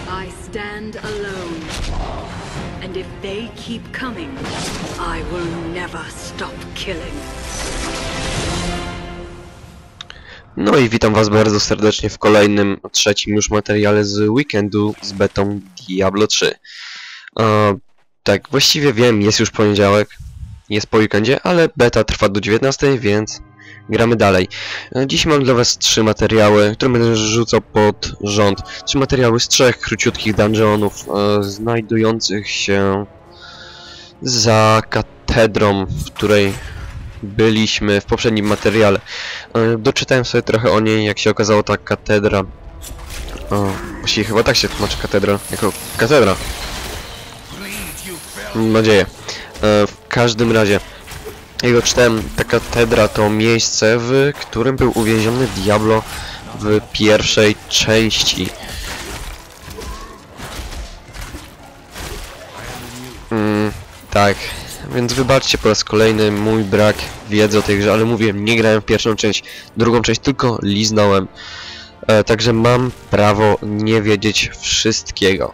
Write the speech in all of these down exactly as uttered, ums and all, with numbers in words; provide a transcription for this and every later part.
I stand alone. And if they keep coming, I will never stop killing. No i witam was bardzo serdecznie w kolejnym, trzecim już materiale z weekendu z betą Diablo trzy. E, tak, właściwie wiem, jest już poniedziałek, jest po weekendzie, ale beta trwa do dziewiętnastej, więc gramy dalej. E, dziś mam dla was trzy materiały, które będę rzucał pod rząd. Trzy materiały z trzech króciutkich dungeonów, e, znajdujących się za katedrą, w której byliśmy w poprzednim materiale. Doczytałem sobie trochę o niej, jak się okazało, ta katedra. O, właściwie chyba tak się tłumaczy katedra, jako katedra. Mam nadzieję. W każdym razie, jak go czytałem, ta katedra to miejsce, w którym był uwięziony Diablo w pierwszej części. Mm, tak. Więc wybaczcie po raz kolejny mój brak wiedzy o tej grze, ale mówię, nie grałem w pierwszą część, drugą część tylko liznąłem. E, także mam prawo nie wiedzieć wszystkiego.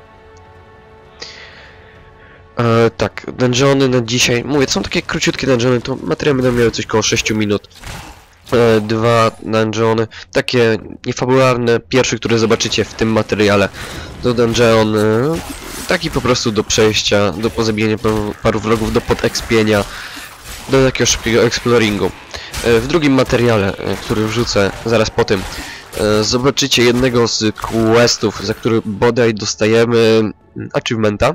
E, tak, dungeony na dzisiaj, mówię, to są takie króciutkie dungeony, to materiały będą miały coś koło sześciu minut. E, dwa dungeony, takie niefabularne, pierwszy, który zobaczycie w tym materiale, to dungeon e, taki po prostu do przejścia, do pozabijania paru wrogów, do podekspienia, do takiego szybkiego exploringu. E, w drugim materiale, e, który wrzucę zaraz po tym, e, zobaczycie jednego z questów, za który bodaj dostajemy achievementa.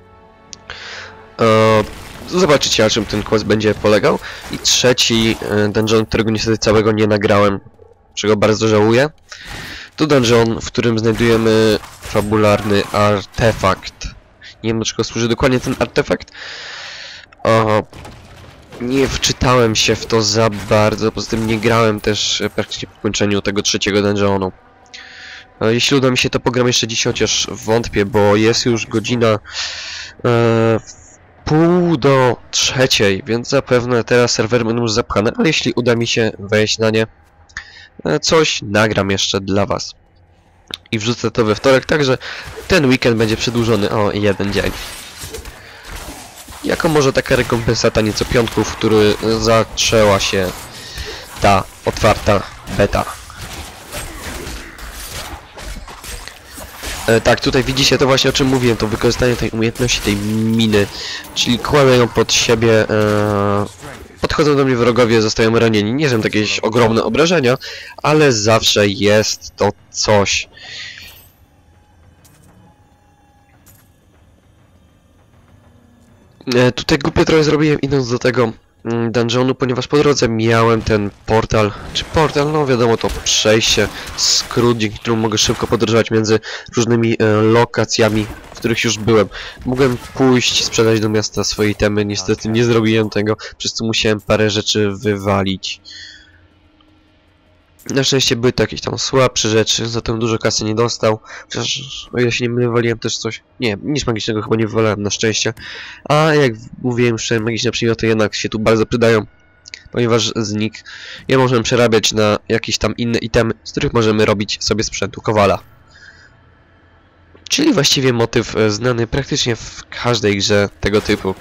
E, Zobaczycie, na czym ten quest będzie polegał. I trzeci e, dungeon, którego niestety całego nie nagrałem, czego bardzo żałuję. To dungeon, w którym znajdujemy fabularny artefakt. Nie wiem, do czego służy dokładnie ten artefakt. O, nie wczytałem się w to za bardzo, poza tym nie grałem też praktycznie po kończeniu tego trzeciego dungeonu. Jeśli uda mi się, to pogram jeszcze dziś, chociaż wątpię, bo jest już godzina e, pół do trzeciej, więc zapewne teraz serwery będą już zapchane, ale jeśli uda mi się wejść na nie, e, coś nagram jeszcze dla was. I wrzucę to we wtorek, także ten weekend będzie przedłużony o jeden dzień. Jako może taka rekompensata nieco piątków, w który zaczęła się ta otwarta beta. E, tak, tutaj widzicie to właśnie, o czym mówiłem, to wykorzystanie tej umiejętności, tej miny, czyli kładę ją pod siebie, e, podchodzą do mnie wrogowie, zostają ranieni. Nie wiem, jakieś ogromne obrażenia, ale zawsze jest to coś. E, tutaj głupio trochę zrobiłem, idąc do tego mm, dungeonu, ponieważ po drodze miałem ten portal, czy portal, no wiadomo, to przejście, skrót, dzięki któremu mogę szybko podróżować między różnymi e, lokacjami, w których już byłem. Mogłem pójść, sprzedać do miasta swoje itemy, niestety nie zrobiłem tego, przez co musiałem parę rzeczy wywalić. Na szczęście były to jakieś tam słabsze rzeczy, zatem dużo kasy nie dostał. Chociaż, o ile się nie wywaliłem też coś... Nie, nic magicznego chyba nie wywalałem, na szczęście. A jak mówiłem, że magiczne przedmioty jednak się tu bardzo przydają, ponieważ z nich je możemy przerabiać na jakieś tam inne itemy, z których możemy robić sobie sprzętu kowala. Czyli właściwie motyw znany praktycznie w każdej grze tego typu.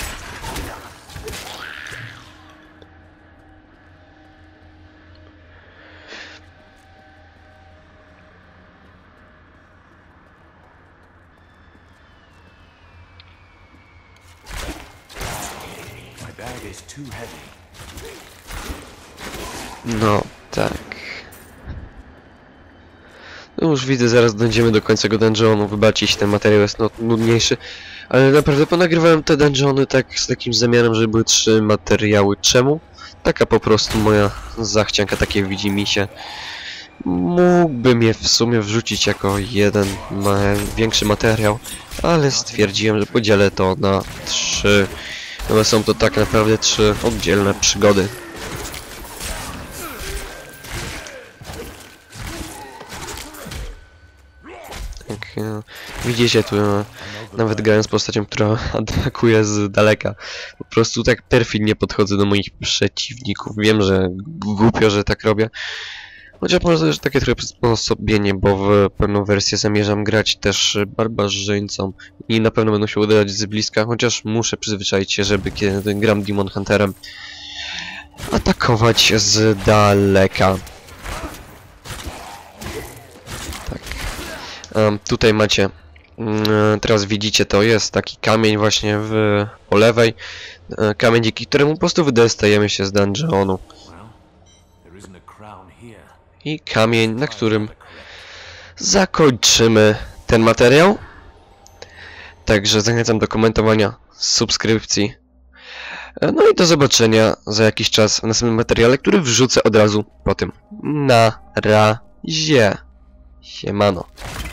No, tak. No już widzę, zaraz dojdziemy do końca tego dungeonu. Wybaczcie, jeśli ten materiał jest no, nudniejszy. Ale naprawdę ponagrywałem te dungeony tak z takim zamiarem, żeby były trzy materiały. Czemu? Taka po prostu moja zachcianka, takie widzi mi się. Mógłbym je w sumie wrzucić jako jeden ma większy materiał, ale stwierdziłem, że podzielę to na trzy. No są to tak naprawdę trzy oddzielne przygody. Tak, e, widzicie tu, e, nawet grając postacią, która atakuje z daleka. Po prostu tak perfidnie podchodzę do moich przeciwników. Wiem, że głupio, że tak robię, Chociaż może że takie trochę przysposobienie, bo w pewną wersję zamierzam grać też barbarzyńcą i na pewno będą się uderzać z bliska, chociaż muszę przyzwyczaić się, żeby kiedy gram Demon Hunterem atakować z daleka. Tak. Um, tutaj macie, um, teraz widzicie, to jest taki kamień właśnie w, po lewej. Um, kamień, dzięki któremu po prostu wydostajemy się z dungeonu. I kamień, na którym zakończymy ten materiał. Także zachęcam do komentowania, subskrypcji. No i do zobaczenia za jakiś czas w następnym materiale, który wrzucę od razu po tym. Na razie. Siemano.